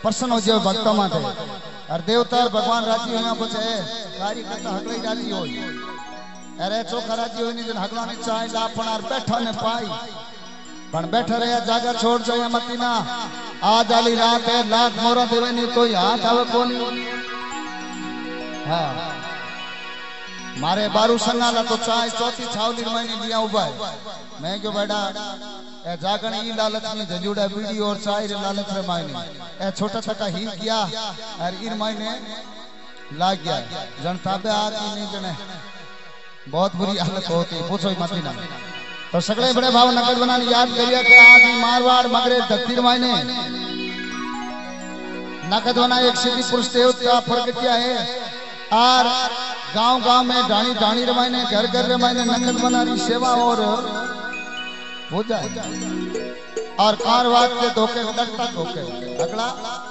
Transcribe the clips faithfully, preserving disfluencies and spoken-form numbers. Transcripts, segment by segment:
प्रसन्न हो जाए भक्तों माथे और देवता भगवान राजी होया पछे कार्य करता हकले राजी होय अरे चोखा राजी होय नी जन हकला ने चाय ला पण और बैठा ने पाई पण बैठा रहा जागा छोड़ जाए मती ना आज आली रात है लाख मोरा देवे नी कोई हाथ आवे कोनी। हां मारे बारू संगाला तो चाय चौथी छावली महीने लिया उबा मैं क्यों बैठा ए जागण ई लालच में जजुड़ा बीड़ी और चाय रे लालच रे मायने ए छोटा छोटा ही किया और इन मायने लाग गया जनता पे आदमी नहीं जने बहुत बुरी हालत होती पूछो ही मत ना। तो सगले बड़े भाव नकद बनाने याद करिया कि आदि मारवाड़ मगरे धरती मायने नकद बना एक सिद्धि पुरुष देवता प्रकट किया है और गांव गांव में ढाणी ढाणी रमायने घर घर रमायने नकद बना रही सेवा और पूजा और कारवाद के धोखे डरता धोखे अगला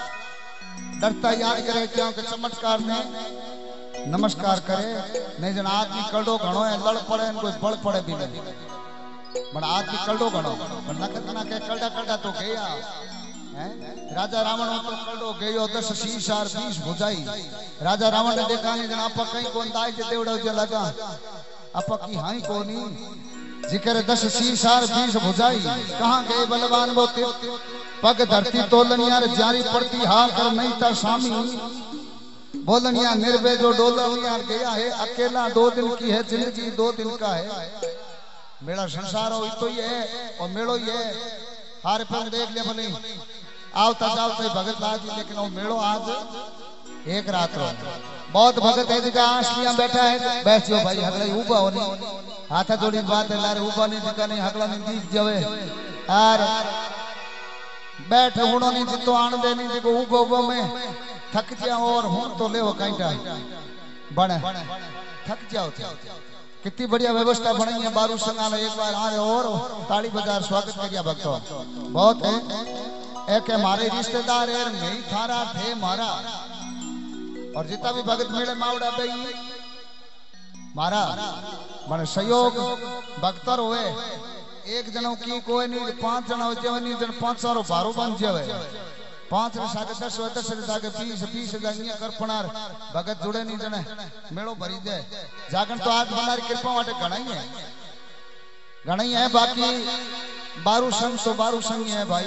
डरता याद करे क्योंकि चमत्कार में नमस्कार करे नहीं जन आदमी कड़ो घणो है लड़ पड़े कोई बड़ पड़े भी नहीं बड़ा आदमी कड़ो घणो पर नकद बना के कड़ा कड़ा तो गया है राजा रावण तो कड़ो गयो दस शीशार बीस भुजाई राजा रावण ने देखा नहीं जन आपा कहीं कोन दाई के देवड़ा जो लगा आपा की हाई कोनी जिक्र दस शीशार बीस भुजाई कहां गए बलवान वो पग धरती तोलनियार जारी पड़ती हाल कर नहीं था स्वामी बोलनिया निर्भय जो डोलनिया गया है अकेला दो दिन की है जिंदगी दो दिन का है मेरा संसार हो तो ये और मेड़ो ये हारे पर देख ले भले आवता जावता भगत लाज लेकिन वो मेड़ो आज एक रात रो बहुत भगत है जिका आंसलियां बैठा है बैठियो भाई हगला ऊबा होनी हाथा जोड़ी बात है लारे ऊबा नहीं जिका नहीं हगला नहीं दीख जावे और बैठ हुणो नहीं जितो आन दे नहीं जिको ऊबा ऊबा में थक जाओ और हूं तो ले वो कांटा बने थक जाओ कितनी बढ़िया व्यवस्था बनी है बारू संगाल एक बार आए और ताली बजार स्वागत किया भक्तों बहुत है एक हमारे रिश्तेदार है नहीं थारा थे मारा और जितना भी भगत मेरे मावड़ा भाई मारा मन सहयोग भक्तर हुए एक जनों की कोई नहीं पांच जना हो जावे नहीं जन पांच सौ बारो बन जावे पांच रे सागे दस हो दस रे सागे बीस बीस जानिया करपणार भगत जुड़े नहीं जने मेड़ो भरी दे जागन तो आज हमारी कृपा वाटे गणाई है गणाई है बाकी बारू संग तो बारू संग है भाई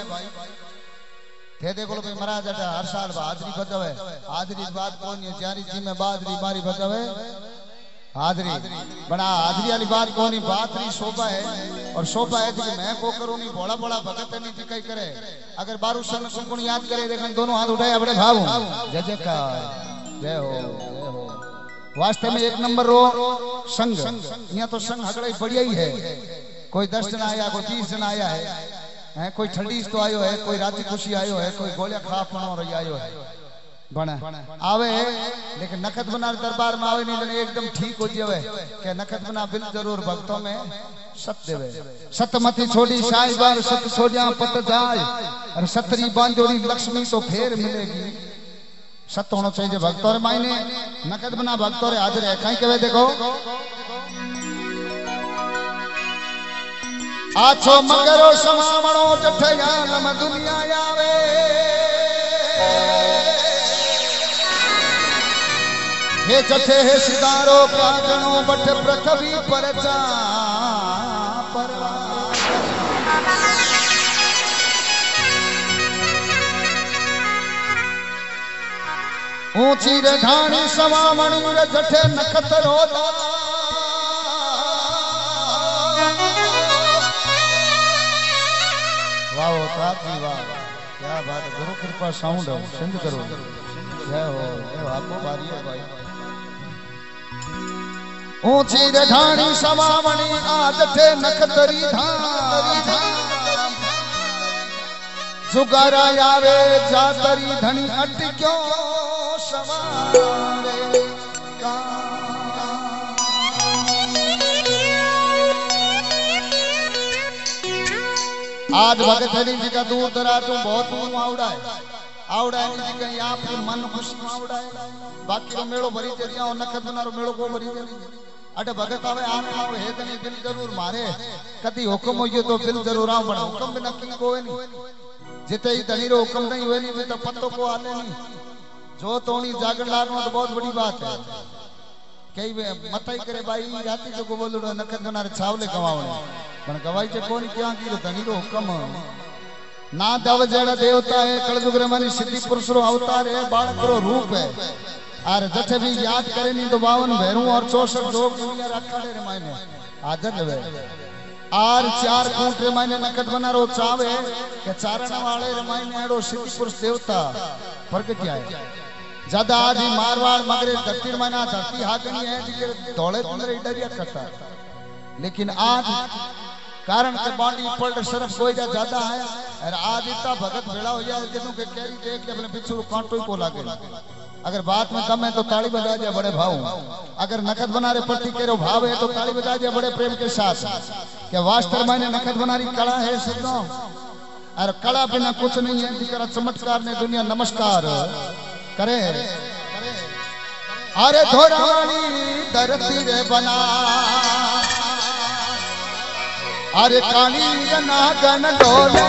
थे देखो भाई महाराज अटा हर साल हाजरी बजावे हाजरी बात कौन है जारी जी में बादरी मारी बजावे हाजरी बड़ा हाजरी वाली बात कौन बात री शोभा है और शोभा है कि मैं को करूं नहीं बड़ा बड़ा भगत नहीं जिकाई करे अगर बारू संग सुन याद करे देखन दोनों हाथ उठाए बड़े भाव जय जयकार जय हो जय हो वास्तव में एक नंबर रो संग यहाँ तो संग हगड़ा बढ़िया ही है कोई दस जन आया कोई तीस जन आया है हैं कोई ठंडी तो आयो है कोई राती खुशी आयो है कोई गोलियां खा पनो रही आयो है बना आवे लेकिन नखत बना दरबार में आवे नहीं जने एकदम ठीक हो जावे के नखत बना बिल जरूर भक्तों में सत देवे सतमती छोड़ी साई बार सत सोजा पत जाए और सतरी बांजोड़ी लक्ष्मी तो फेर मिलेगी सत होना चाहिए भक्तों रे मायने नखत बना भक्तों रे हाजिर है कहीं कहे देखो आछो मगरो समावणो जठया नम दुनिया आवे हे जठे हे सिदारो प्रागणो बट पृथ्वी पर जा परवा ऊंची रे ढाणी समावणी रे जठे नखतरो वाह ताती वाह क्या बात है गुरु कृपा साउंड है सिंध करो जय हो जय हो आपको बारी है भाई ऊंची रे ढाणी समावणी आज थे नखतरी धारी जुगारा आवे जातरी धनी अटक्यो सवारे का आज भगत हरि जी का दूर दराज बहुत आवड़ा है आवड़ा है जी का यहाँ पे मन खुश आवड़ा है बाकी को मेड़ो भरी चलिया और नखत बना मेड़ो को भरी चली अटे भगत आवे आने आवे है तनी दिल जरूर मारे कदी हुक्म हो तो दिल जरूर आव बड़ा हुक्म बिना की कोई नहीं जिते ही धनी रो हुक्म नहीं हुए नहीं तो पत्तो को आने नहीं जो तोणी जागण लागनो तो बहुत बड़ी बात है। कई मताई करे भाई जाती जो को बोलड़ो नखत बनारे छावले गवावणे पण गवाई जे कोनी क्या की तो धनी रो हुक्म ना दव जेड़ा देवता है कलयुग रे मानी सिद्धि पुरुष रो अवतार है बालक रो रूप है और जथे भी याद करे नहीं तो बावन भैरू और चौसठ जोग दुनिया रखाड़े रे मायने आदर लेवे आर चार कूट रे मायने नखत बना रो चावे के चारण वाले रे मायने एड़ो सिद्धि पुरुष देवता प्रगट क्या है ज्यादा आदि मारवाड़ मगरे धरती माना धरती हाकनी है जिके धोले तुंदरे डरिया करता लेकिन आज कारण के बांडी पलट सरफ कोई जा ज्यादा है और आज इतना भगत भेड़ा हो जाए किनु के कैरी देख के अपने पिछू कांटो को लागे अगर बात में दम है तो ताली बजा दे बड़े भाव अगर नखत बना रे पट्टी के रो भाव है तो ताली बजा दे बड़े प्रेम के साथ क्या वास्तव में नखत बनारी कला है सिद्धो और कला बिना कुछ नहीं है जिकरा चमत्कार ने दुनिया नमस्कार करे अरे धोरानी धरती रे बना अरे काली नागन डोले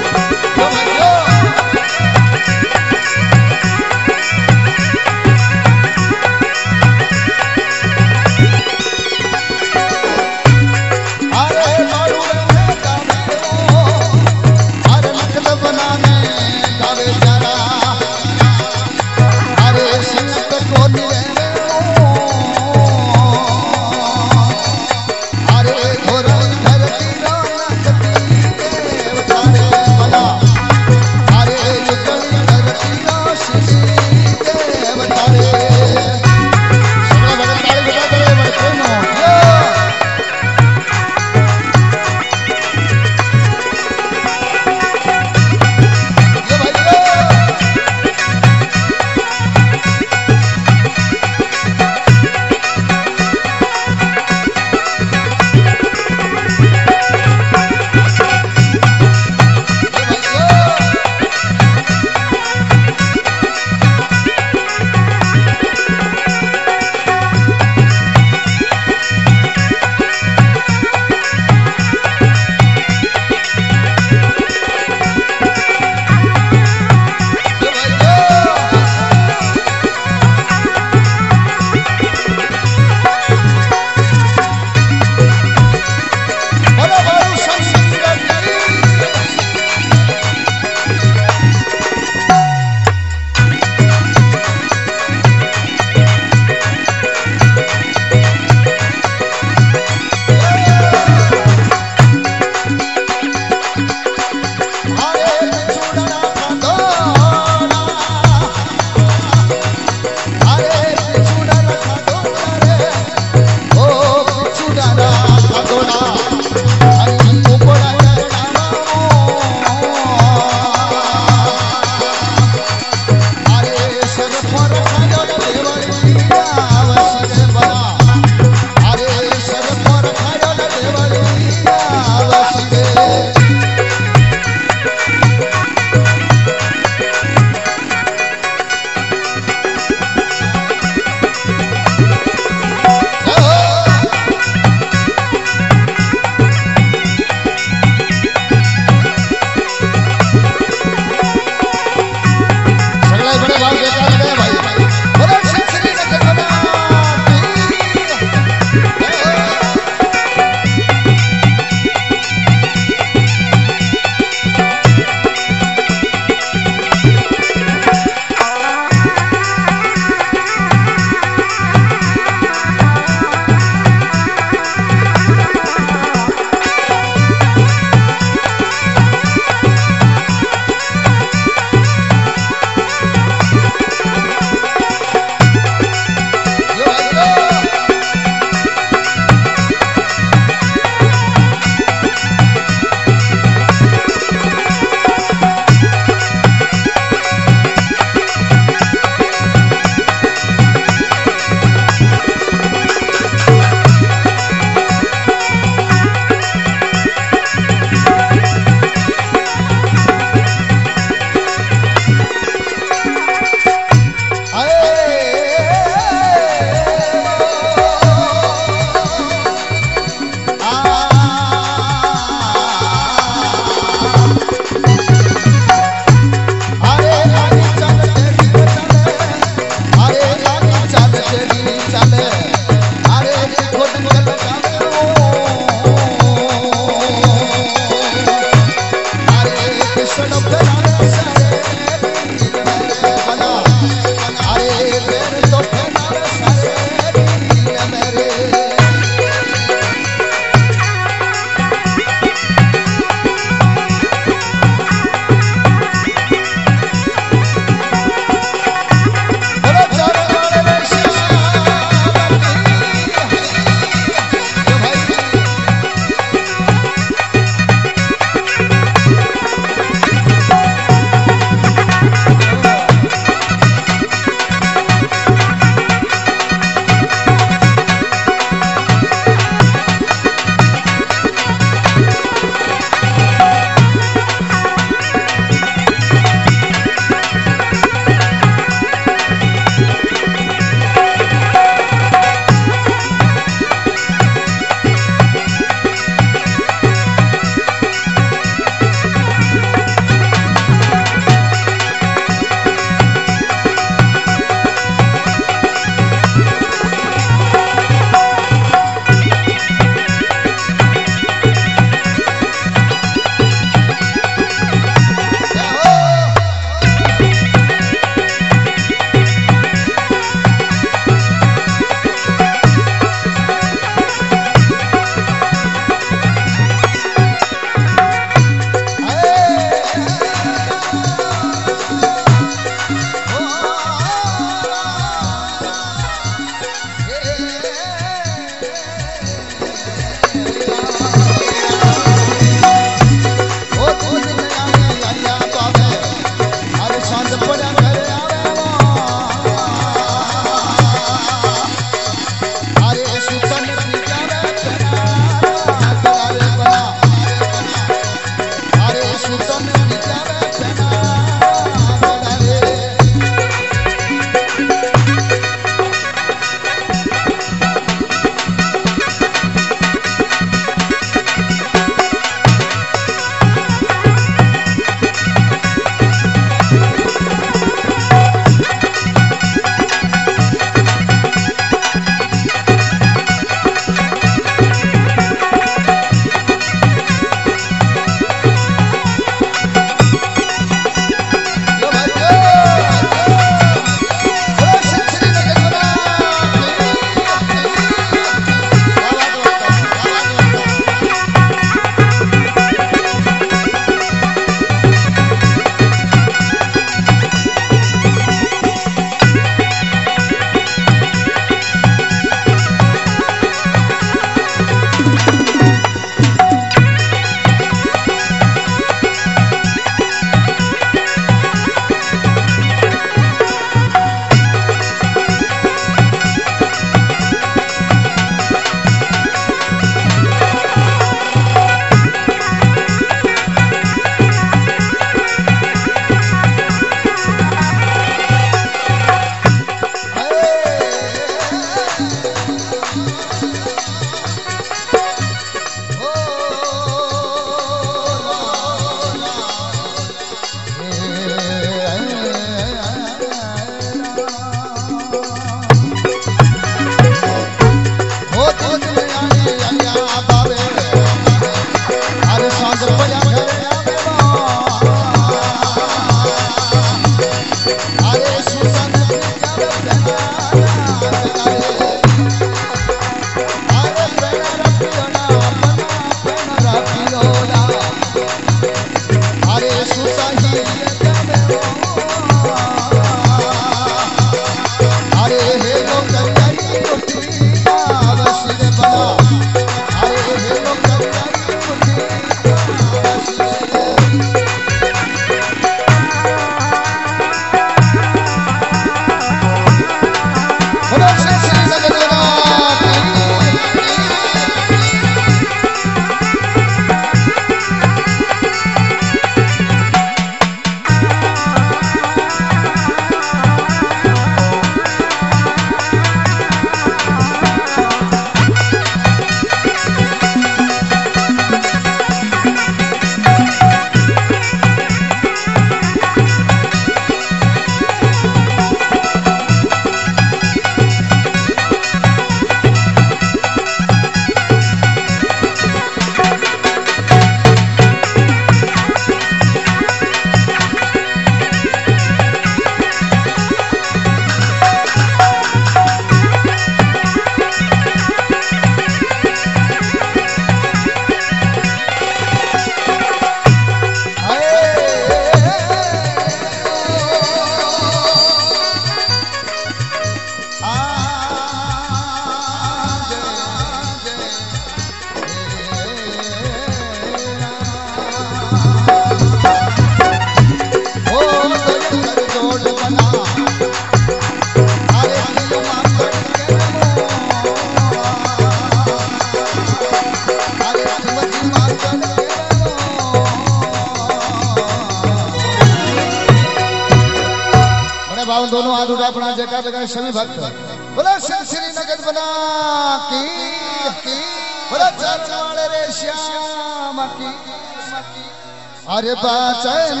अपना जगह जगह सभी भक्त बोला श्री श्री नगद बना की की बोला चरण वाले रे श्याम की अरे बाचन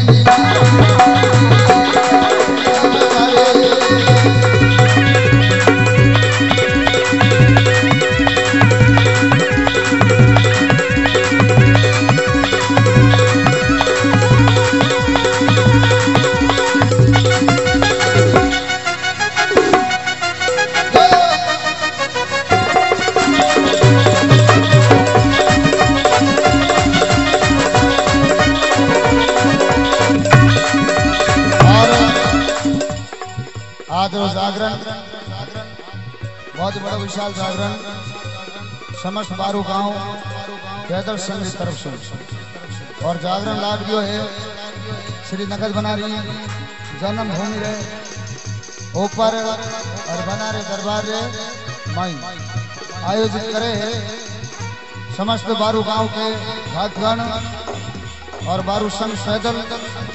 जागरण बहुत बड़ा विशाल जागरण समस्त बारू गांव पैदल संघ की तरफ से और जागरण लाभ जो है श्री नगद बनारी जन्म भूमि रहे ऊपर और बनारे दरबार रे माई आयोजित करे है समस्त बारू गांव के भक्तगण और बारू संघ पैदल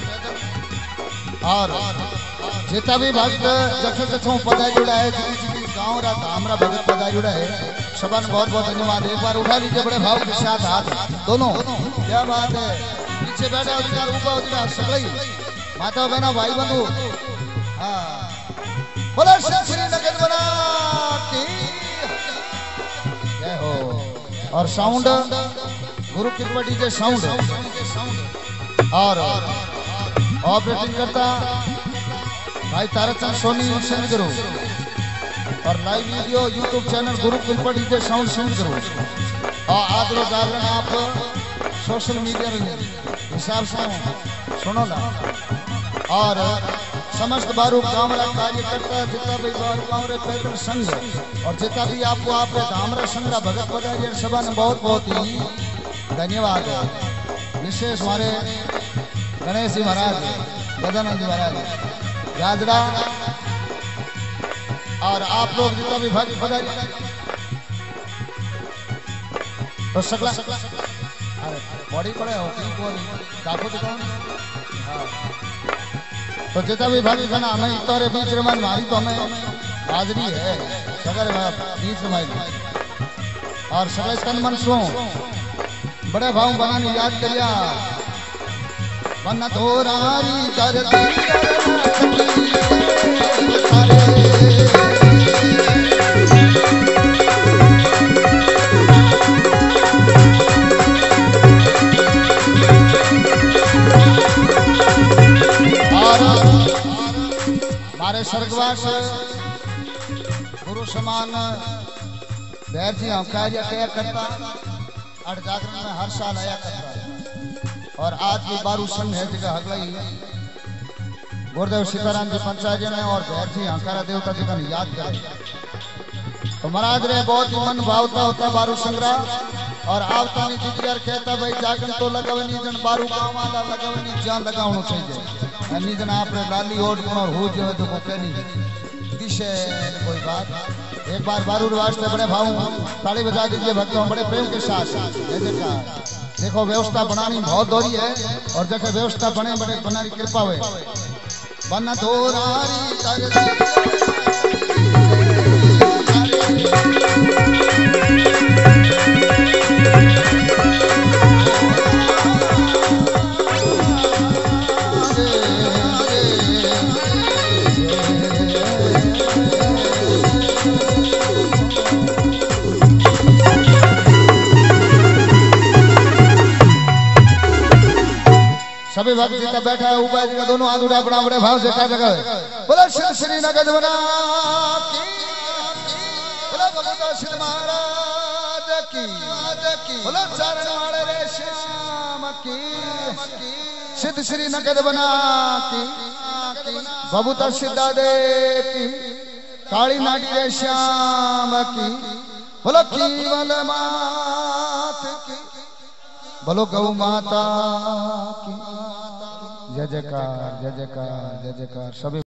और जितना भी भक्त जैसे जैसे पदा जुड़ा है गाँव रहा हमारा भगत पदा जुड़ा है सबा ने बहुत बहुत धन्यवाद। एक बार उठा लीजिए बड़े भाव के साथ हाथ दोनों। क्या बात है, पीछे बैठा अधिकार ऊपर अधिकार सगई माता बहना भाई बंधु बोला श्री नगद बना की जय हो। और साउंड गुरु कृपा डीजे साउंड और ऑपरेटिंग करता भाई ताराचंद सोनी सेंड करो और लाइव वीडियो यूट्यूब चैनल गुरु कृपा डीजे साउंड सेंड करो। और आज रोज जागरण आप सोशल मीडिया हिसाब से सुनो ना। और समस्त बारू गांव कार्यकर्ता जितना भी बारू गांव रे पैदल संघ और जितना भी आपको आप धामरा संघ भगत पधारी सभा ने बहुत बहुत ही धन्यवाद। विशेष हमारे गणेश जी महाराज गजानंद जी महाराज यादरा और आप लोग जितना भी भक्त पधारी तो सकला अरे बॉडी पड़े हो काफो तो कौन तो जितना भी भक्त बना हमें तोरे बीच में मारी तो हमें हाजरी है सगर बीच में और सगले तन मन सो बड़े भाव बनाने याद करिया मन धोरारी करती हमारे स्वर्गवास गुरु समान बैर जी हम कार्य क्या करता और जागरण में हर साल आया करता। और आज भी बारू संघ है जगह हगलाई गुरुदेव सीताराम जी पंचायत ने और बैर जी हंकारा देवता जी का याद करे तो महाराज रे बहुत ही मन भावता होता बारू संग्रह। और आवता यार कहता भाई जागरण तो लगावनी जन बारू गाँव वाला लगावनी जान लगावना चाहिए निजन आपने लाली ओट और हो जो तो को कहनी दिशे कोई बात। एक बार बारू वास्ते बड़े भाव ताली बजा दीजिए भक्तों बड़े प्रेम के साथ। जैसे देखो व्यवस्था बनानी बहुत दौरी है और जैसे व्यवस्था बने बड़े बनानी कृपा हुए बना धोरारी सभी भक्त जितना बैठा है ऊपर जी का दोनों हाथ उठा बड़ा बड़े भाव से क्या जगह है बोला श्री श्री नगद बना की बोला भगवता श्री महाराज की बोला चरण वाले रे श्याम की सिद्ध श्री नगद बना की भगवता सिद्धा दे की काली नाटी रे श्याम की बोला कीवल मात की बोलो गौ माता की जय जयकार जय जयकार जय जयकार सभी।